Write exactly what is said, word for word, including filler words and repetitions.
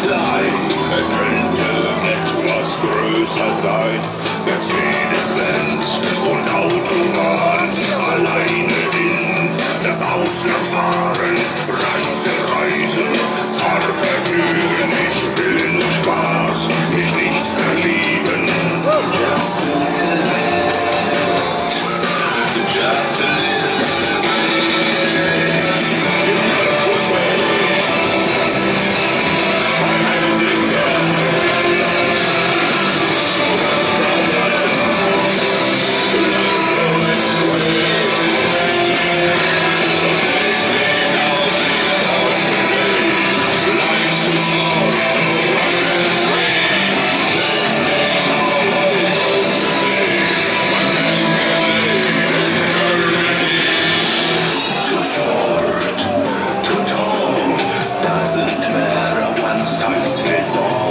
Nein, er könnte etwas größer sein. Mercedes-Benz und Autobahn, alleine in das Ausland fahren. Reise, Reise, Fahrvergnügen, ich will nur Spaß, mich nicht verlieben. Just a little bit, just a little bit. Doesn't matter, one size fits all.